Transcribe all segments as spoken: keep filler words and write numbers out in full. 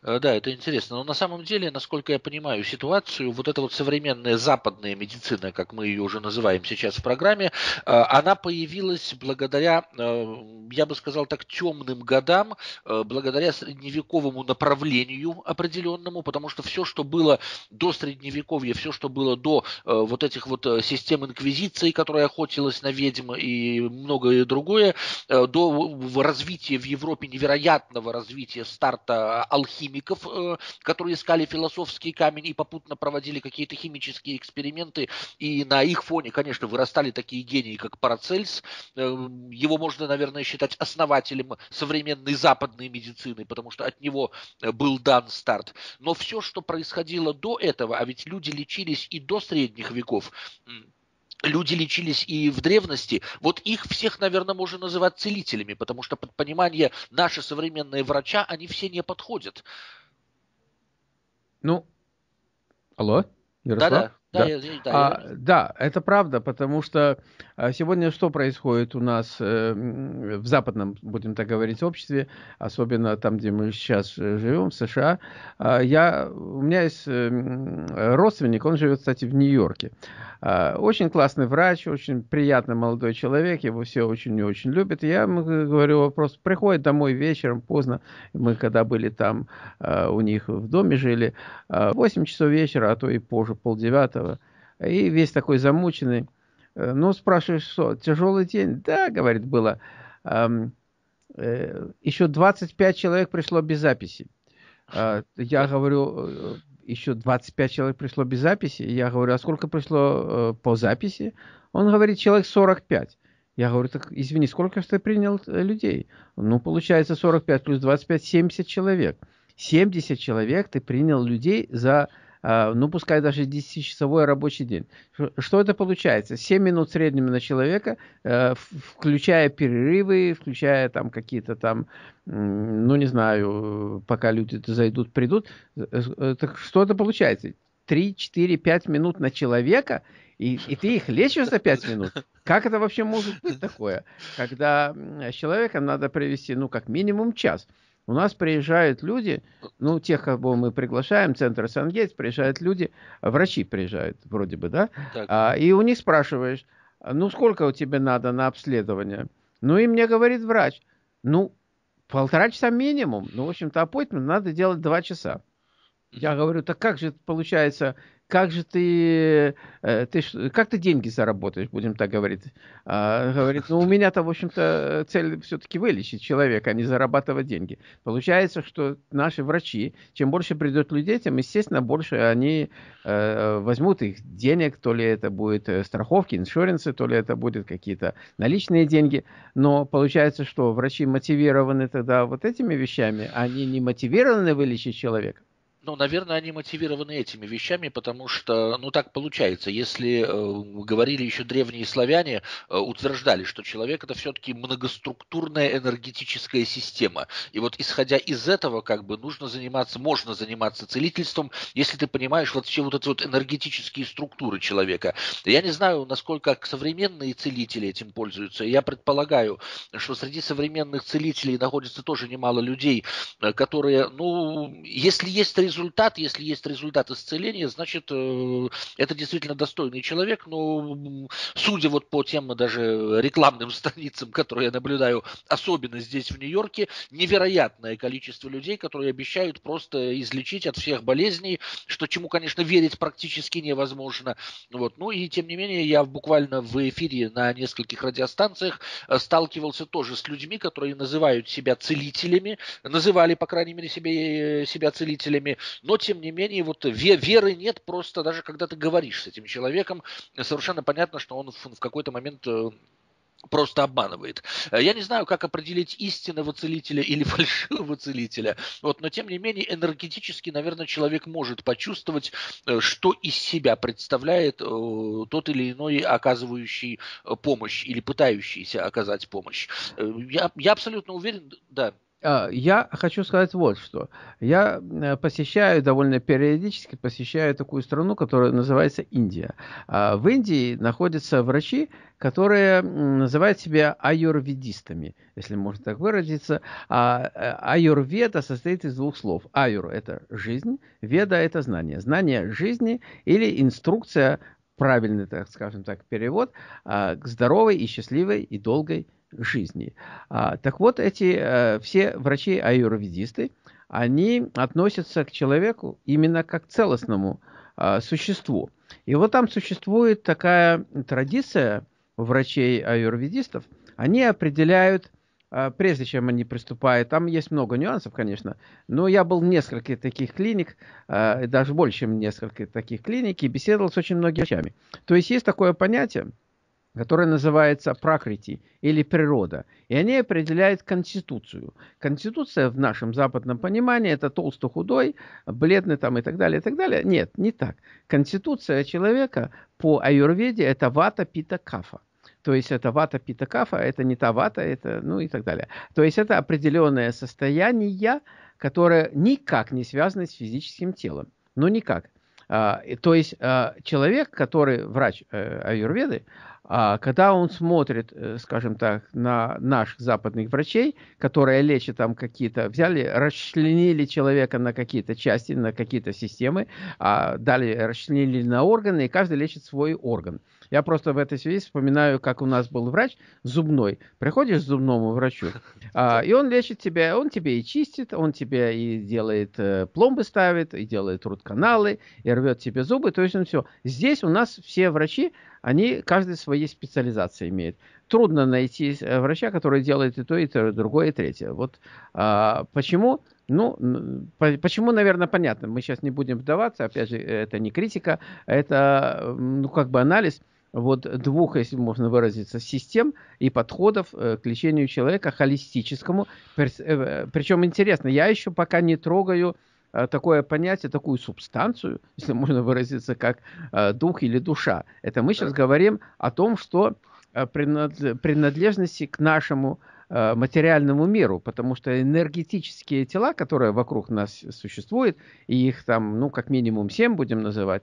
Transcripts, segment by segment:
Э, Да, это интересно. Но на самом деле, насколько я понимаю ситуацию, вот эта вот современная западная медицина, как мы ее уже называем сейчас в программе, э, она появилась благодаря, э, я бы сказал так, темным годам, э, благодаря средневековому направлению определенному, потому что все, что было до средневековья, все, что было до э, вот этих вот э, систем инквизиции, которая охотилась на ведьм и многое другое, э, до в- развития в Европе, невероятного развития старта алхимиков, э, которые искали философский камень и попутно проводили какие-то химические эксперименты, и на их фоне, конечно, вырастали такие гении, как Парацельс. Э, Его можно, наверное, считать основателем современной западной медицины, потому что от него э, был дан старт. Но все, что происходило до этого, а ведь люди лечились и до средних веков, люди лечились и в древности, вот их всех, наверное, можно называть целителями, потому что под понимание наши современные врача, они все не подходят. Ну, алло, Ярослав? Да-да, да, Да. я, я- да, я... А, да, это правда, потому что а, сегодня что происходит у нас э, м, в западном, будем так говорить, обществе, особенно там, где мы сейчас э, живем, в США. А, я, у меня есть э, м, родственник, он живет, кстати, в Нью-Йорке. А, очень классный врач, очень приятный молодой человек, его все очень и очень любят. И я ему говорю вопрос, приходит домой вечером, поздно, мы когда были там а, у них в доме жили, а, восемь часов вечера, а то и позже, полдевятого. И весь такой замученный. Э, Ну, спрашиваешь, что, тяжелый день? Да, говорит, было. Ам, э, Еще двадцать пять человек пришло без записи. А, Я Да. говорю, э, еще двадцать пять человек пришло без записи. Я говорю, а сколько пришло э, по записи? Он говорит, человек сорок пять. Я говорю, так извини, сколько же ты принял э, людей? Ну, получается сорок пять плюс двадцать пять, семьдесят человек. семьдесят человек ты принял людей за, а, ну, пускай даже десятичасовой рабочий день. Ш- Что это получается? семь минут в среднем на человека, э, в- включая перерывы, включая там какие-то там м, ну, не знаю, пока люди зайдут, придут. Э, э, Так что это получается? Три, четыре, пять минут на человека, и, и ты их лечишь за пять минут? Как это вообще может быть такое, когда м, с человеком надо провести, ну, как минимум час? У нас приезжают люди, ну, тех, кого мы приглашаем, центр Сангейтс, приезжают люди, врачи приезжают, вроде бы, да, Так. а, и у них спрашиваешь, «А ну, сколько у тебя надо на обследование? Ну, и мне говорит врач, ну, полтора часа минимум. Ну, в общем-то, appointment надо делать два часа. Я говорю, так как же это получается, как же ты, э, ты ш- как ты деньги заработаешь, будем так говорить. А, говорит, ну у меня-то, в общем-то, цель все-таки вылечить человека, а не зарабатывать деньги. Получается, что наши врачи, чем больше придет людей, тем, естественно, больше они э, возьмут их денег, то ли это будет э, страховки, иншуренсы, то ли это будут какие-то наличные деньги. Но получается, что врачи мотивированы тогда вот этими вещами, они не мотивированы вылечить человека. Ну, наверное, они мотивированы этими вещами, потому что, ну, так получается. Если э, говорили еще древние славяне, э, утверждали, что человек это все-таки многоструктурная энергетическая система. И вот исходя из этого, как бы нужно заниматься, можно заниматься целительством, если ты понимаешь вот все вот эти вот энергетические структуры человека. Я не знаю, насколько современные целители этим пользуются. Я предполагаю, что среди современных целителей находится тоже немало людей, э, которые, ну, если есть результат, если есть результат исцеления, значит, э, это действительно достойный человек, но м, судя вот по тем даже рекламным страницам, которые я наблюдаю, особенно здесь, в Нью-Йорке, невероятное количество людей, которые обещают просто излечить от всех болезней, что чему, конечно, верить практически невозможно. Вот. Ну и тем не менее, я буквально в эфире на нескольких радиостанциях э, сталкивался тоже с людьми, которые называют себя целителями, называли, по крайней мере, себе, э, себя целителями, но, тем не менее, вот ве- веры нет, просто даже когда ты говоришь с этим человеком, совершенно понятно, что он в, в какой-то момент э, просто обманывает. Э, Я не знаю, как определить истинного целителя или фальшивого целителя, вот, но тем не менее энергетически, наверное, человек может почувствовать, э, что из себя представляет э, тот или иной оказывающий э, помощь или пытающийся оказать помощь. Э, Я, я абсолютно уверен, да. Я хочу сказать вот что. Я посещаю, довольно периодически посещаю такую страну, которая называется Индия. В Индии находятся врачи, которые называют себя аюрведистами, если можно так выразиться. Аюрведа состоит из двух слов. Аюр – это жизнь, веда – это знание. Знание жизни или инструкция, правильный, так скажем так, перевод, к здоровой и счастливой и долгой жизни. А, так вот, эти э, все врачи-аюрведисты, они относятся к человеку именно как к целостному э, существу. И вот там существует такая традиция врачей-аюрведистов. Они определяют, э, прежде чем они приступают, там есть много нюансов, конечно, но я был в нескольких таких клиник, э, даже больше, чем несколько таких клиник, и беседовал с очень многими врачами. То есть есть такое понятие, которая называется пракрити или природа. И они определяют конституцию. Конституция в нашем западном понимании это толсто-худой, бледный там и так далее, и так далее. Нет, не так. Конституция человека по аюрведе это вата, пита, кафа. То есть это вата, пита, кафа, это не та вата, это, ну и так далее. То есть это определенное состояние, которое никак не связано с физическим телом. Ну никак. То есть человек, который врач аюрведы, когда он смотрит, скажем так, на наших западных врачей, которые лечат там какие-то, взяли, расчленили человека на какие-то части, на какие-то системы, дали, расчленили на органы, и каждый лечит свой орган. Я просто в этой связи вспоминаю, как у нас был врач зубной. Приходишь к зубному врачу, и он лечит тебя, он тебе и чистит, он тебе и делает пломбы ставит, и делает рутканалы, и рвет тебе зубы, то есть он все. Здесь у нас все врачи, они, каждый своей специализации имеет. Трудно найти врача, который делает и то, и то, и другое, и третье. Вот а, почему? Ну, почему, наверное, понятно. Мы сейчас не будем вдаваться. Опять же, это не критика, это, ну, как бы анализ вот двух, если можно выразиться, систем и подходов к лечению человека холистическому. Причем интересно, я еще пока не трогаю такое понятие, такую субстанцию, если можно выразиться, как дух или душа. Это мы сейчас говорим о том, что принадлежности к нашему материальному миру, потому что энергетические тела, которые вокруг нас существуют, и их там, ну, как минимум семь будем называть,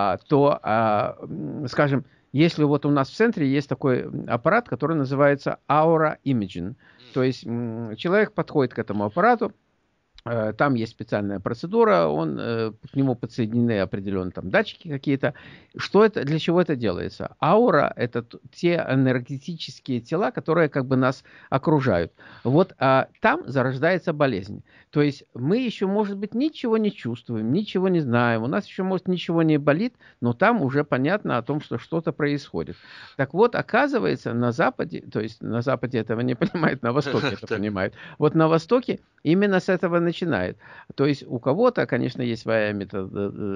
то, скажем, если вот у нас в центре есть такой аппарат, который называется Aura Imaging, то есть человек подходит к этому аппарату, там есть специальная процедура, он, к нему подсоединены определенные там датчики какие-то. Что это, для чего это делается? Аура – это те энергетические тела, которые как бы нас окружают. Вот а там зарождается болезнь. То есть мы еще, может быть, ничего не чувствуем, ничего не знаем, у нас еще, может, ничего не болит, но там уже понятно о том, что что-то происходит. Так вот, оказывается, на Западе, то есть на Западе этого не понимают, на Востоке это понимают. Вот на Востоке именно с этого начинает. То есть у кого-то, конечно, есть своя метод...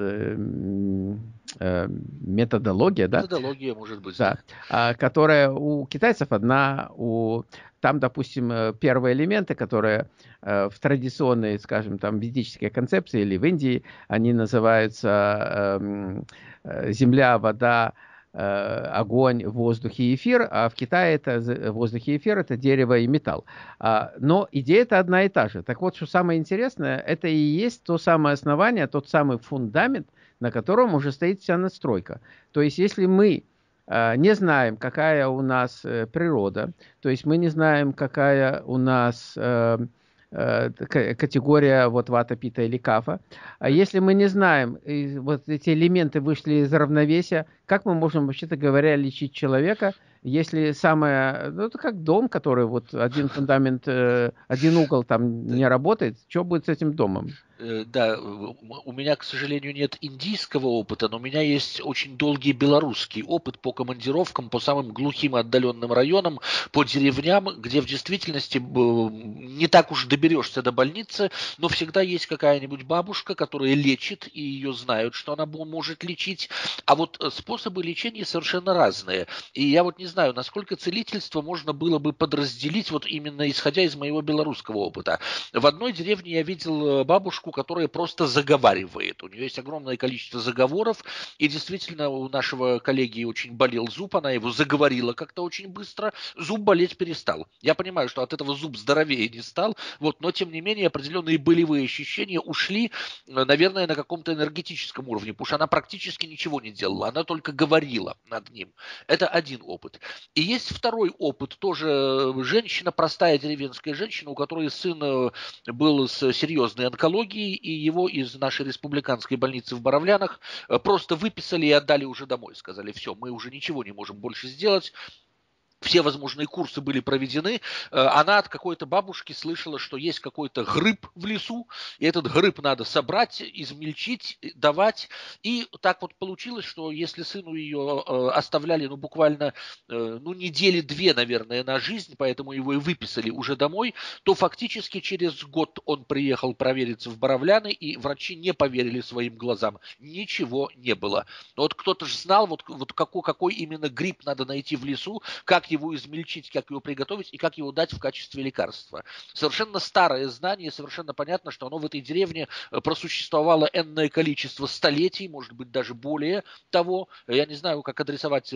методология, да? Методология, может быть. Да. Да. Которая у китайцев одна, у... там, допустим, первые элементы, которые в традиционной, скажем, там, ведической концепции или в Индии, они называются земля, вода, огонь, воздух и эфир, а в Китае это воздух и эфир, это дерево и металл. Но идея-то одна и та же. Так вот, что самое интересное, это и есть то самое основание, тот самый фундамент, на котором уже стоит вся надстройка. То есть, если мы не знаем, какая у нас природа, то есть мы не знаем, какая у нас категория вот вата, пита или кафа. А если мы не знаем, вот эти элементы вышли из равновесия, как мы можем, вообще-то говоря, лечить человека, если самое, ну это как дом, который вот один фундамент, один угол там не работает, что будет с этим домом? Да, у меня, к сожалению, нет индийского опыта, но у меня есть очень долгий белорусский опыт по командировкам, по самым глухим и отдаленным районам, по деревням, где в действительности не так уж доберешься до больницы, но всегда есть какая-нибудь бабушка, которая лечит, и ее знают, что она может лечить. А вот способы лечения совершенно разные. И я вот не знаю, знаю, насколько целительство можно было бы подразделить, вот именно исходя из моего белорусского опыта. В одной деревне я видел бабушку, которая просто заговаривает. У нее есть огромное количество заговоров, и действительно у нашего коллеги очень болел зуб, она его заговорила как-то очень быстро, зуб болеть перестал. Я понимаю, что от этого зуб здоровее не стал, вот, но тем не менее определенные болевые ощущения ушли, наверное, на каком-то энергетическом уровне, потому что она практически ничего не делала, она только говорила над ним. Это один опыт. И есть второй опыт, тоже женщина, простая деревенская женщина, у которой сын был с серьезной онкологией, и его из нашей республиканской больницы в Боровлянах просто выписали и отдали уже домой. Сказали, все, мы уже ничего не можем больше сделать. Все возможные курсы были проведены. Она от какой-то бабушки слышала, что есть какой-то гриб в лесу, и этот гриб надо собрать, измельчить, давать. И так вот получилось, что если сыну ее оставляли ну, буквально ну, недели две, наверное, на жизнь, поэтому его и выписали уже домой, то фактически через год он приехал провериться в Боровляны, и врачи не поверили своим глазам. Ничего не было. Но вот кто-то же знал, вот, вот какой, какой именно гриб надо найти в лесу, как его измельчить, как его приготовить и как его дать в качестве лекарства. Совершенно старое знание, совершенно понятно, что оно в этой деревне просуществовало энное количество столетий, может быть, даже более того. Я не знаю, как адресовать,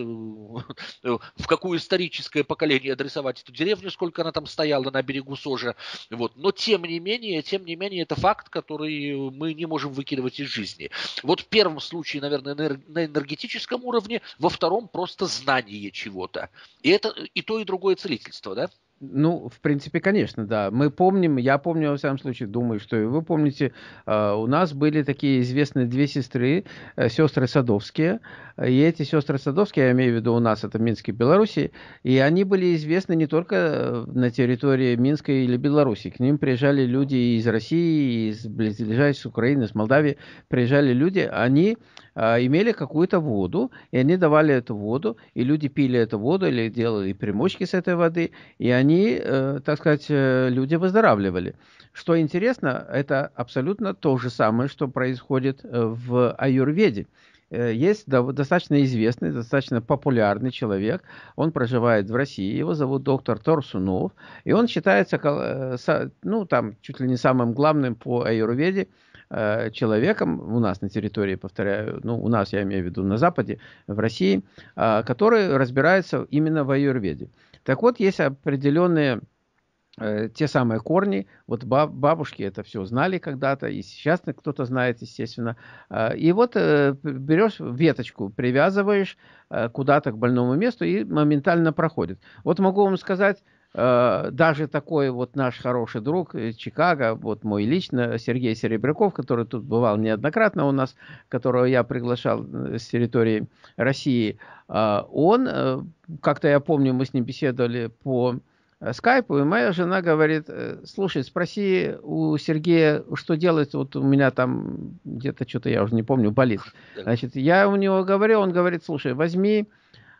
в какое историческое поколение адресовать эту деревню, сколько она там стояла на берегу Сожа. Вот. Но тем не менее, тем не менее, это факт, который мы не можем выкидывать из жизни. Вот в первом случае, наверное, на энергетическом уровне, во втором просто знание чего-то. И это и то, и другое целительство, да? Ну, в принципе, конечно, да. Мы помним, я помню, во всяком случае, думаю, что и вы помните, э, у нас были такие известные две сестры, э, сестры Садовские, и эти сестры Садовские, я имею в виду у нас, это Минск и Беларуси, и они были известны не только на территории Минска или Беларуси, к ним приезжали люди из России, из близлежащей Украины, из Молдавии, приезжали люди, они э, имели какую-то воду, и они давали эту воду, и люди пили эту воду или делали примочки с этой воды, и они они, так сказать, люди выздоравливали. Что интересно, это абсолютно то же самое, что происходит в аюрведе. Есть достаточно известный, достаточно популярный человек, он проживает в России, его зовут доктор Торсунов, и он считается, ну, там, чуть ли не самым главным по аюрведе человеком у нас на территории, повторяю, ну, у нас, я имею в виду, на Западе, в России, который разбирается именно в аюрведе. Так вот, есть определенные э, те самые корни. Вот баб, бабушки это все знали когда-то, и сейчас кто-то знает, естественно. Э, и вот э, берешь веточку, привязываешь э, куда-то к больному месту, и моментально проходит. Вот могу вам сказать, э, даже такой вот наш хороший друг из Чикаго, вот мой лично, Сергей Серебряков, который тут бывал неоднократно у нас, которого я приглашал с территории России, он, как-то я помню, мы с ним беседовали по скайпу, и моя жена говорит, слушай, спроси у Сергея, что делать, вот у меня там где-то что-то, я уже не помню, болит. Значит, я у него говорю, он говорит, слушай, возьми,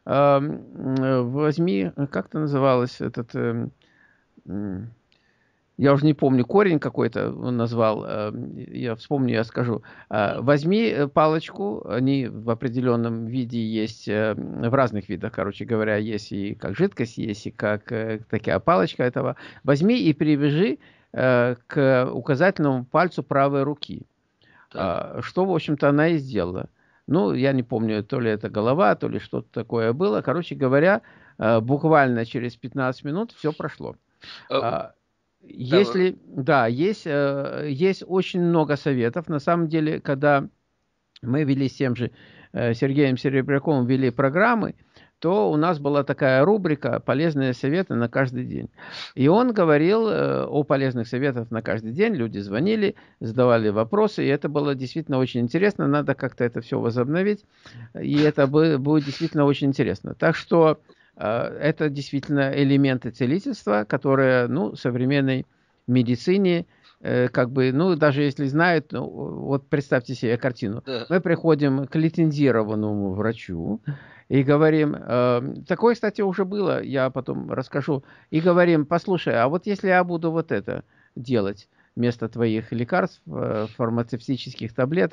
возьми, как это называлось, этот... Я уже не помню, корень какой-то он назвал, я вспомню, я скажу. Возьми палочку, они в определенном виде есть, в разных видах, короче говоря, есть и как жидкость, есть и как такая палочка этого. Возьми и привяжи к указательному пальцу правой руки. Так. Что, в общем-то, она и сделала. Ну, я не помню, то ли это голова, то ли что-то такое было. Короче говоря, буквально через пятнадцать минут все прошло. А... Если, да, есть, есть очень много советов. На самом деле, когда мы вели с тем же Сергеем Серебряковым, вели программы, то у нас была такая рубрика «Полезные советы на каждый день». И он говорил о полезных советах на каждый день. Люди звонили, задавали вопросы, и это было действительно очень интересно. Надо как-то это все возобновить, и это будет действительно очень интересно. Так что... это действительно элементы целительства, которые, ну, в современной медицине, э, как бы, ну, даже если знают, ну, вот представьте себе картину. Да. Мы приходим к лицензированному врачу и говорим, э, такое, кстати, уже было, я потом расскажу, и говорим, послушай, а вот если я буду вот это делать вместо твоих лекарств, э, фармацевтических таблеток,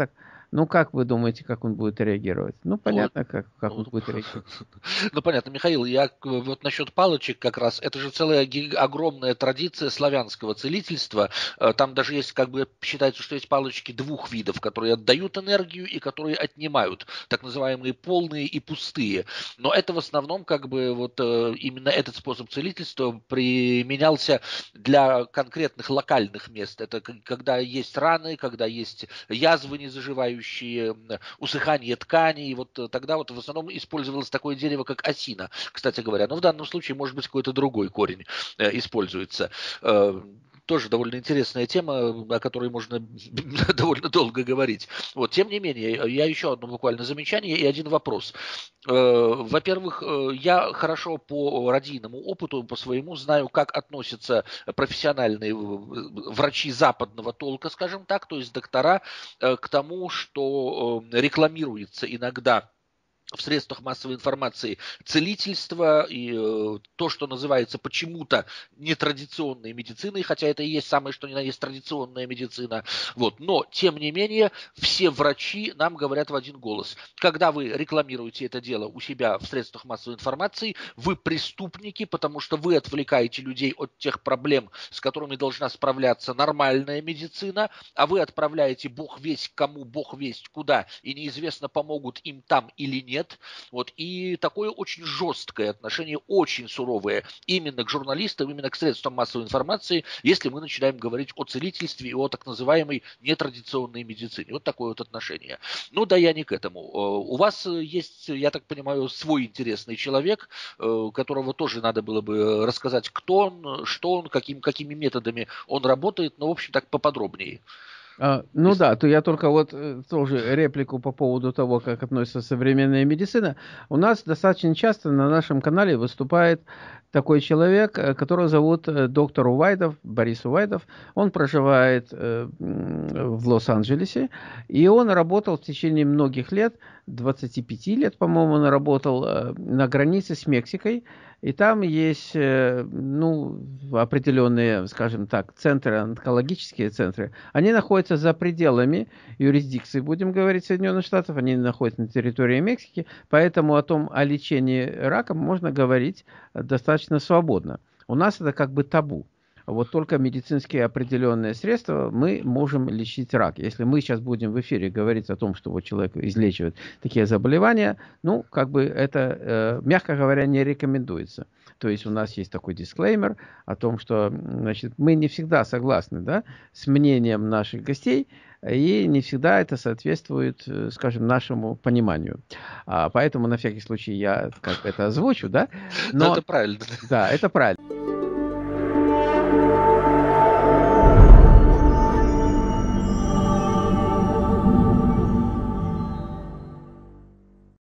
Ну, как вы думаете, как он будет реагировать? Ну, понятно, как, как он Ну, будет реагировать. ну, понятно, Михаил, я к- вот насчет палочек как раз, это же целая ги- огромная традиция славянского целительства. Э, Там даже есть, как бы, считается, что есть палочки двух видов, которые отдают энергию и которые отнимают, так называемые полные и пустые. Но это в основном, как бы, вот э, именно этот способ целительства применялся для конкретных локальных мест. Это к- когда есть раны, когда есть язвы незаживающие, м, усыхание тканей. И вот э, тогда вот в основном использовалось такое дерево, как осина, кстати говоря. Но в данном случае, может быть, какой-то другой корень э, используется. Э, Тоже довольно интересная тема, о которой можно довольно долго говорить. Вот, тем не менее, я еще одно буквально замечание и один вопрос. Э, Во-первых, э, я хорошо по радийному опыту, по своему знаю, как относятся профессиональные в- врачи западного толка, скажем так, то есть доктора, э, к тому, что э, рекламируется иногда в средствах массовой информации целительство и э, то, что называется почему-то нетрадиционной медициной, хотя это и есть самое, что ни на есть традиционная медицина. Вот. Но, тем не менее, все врачи нам говорят в один голос. Когда вы рекламируете это дело у себя в средствах массовой информации, вы преступники, потому что вы отвлекаете людей от тех проблем, с которыми должна справляться нормальная медицина, а вы отправляете бог весть кому, бог весть куда, и неизвестно, помогут им там или нет. Вот. И такое очень жесткое отношение, очень суровое именно к журналистам, именно к средствам массовой информации, если мы начинаем говорить о целительстве и о так называемой нетрадиционной медицине. Вот такое вот отношение. Ну да, я не к этому. Э, У вас есть, я так понимаю, свой интересный человек, э, которого тоже надо было бы рассказать, кто он, что он, каким, какими методами он работает, но, в общем, так поподробнее. А, ну Если- да, то я только вот э, тоже реплику по поводу того, как относится современная медицина. У нас достаточно часто на нашем канале выступает такой человек, э, которого зовут э, доктор Увайдов, Борис Увайдов. Он проживает э, м, в Лос-Анджелесе, и он работал в течение многих лет, двадцати пяти лет, по-моему, он работал э, на границе с Мексикой. И там есть, э, ну, определенные, скажем так, центры, онкологические центры. Они находятся за пределами юрисдикции, будем говорить, Соединенных Штатов. Они находятся на территории Мексики, поэтому о том, о лечении раком можно говорить достаточно свободно. У нас это как бы табу. Вот только медицинские определенные средства мы можем лечить рак. Если мы сейчас будем в эфире говорить о том, что вот человек излечивает такие заболевания, ну, как бы это, э, мягко говоря, не рекомендуется. То есть у нас есть такой дисклеймер о том, что, значит, мы не всегда согласны, да, с мнением наших гостей, и не всегда это соответствует, э, скажем, нашему пониманию. А, поэтому на всякий случай я как бы это озвучу, да, Ну, но это правильно. да, это правильно.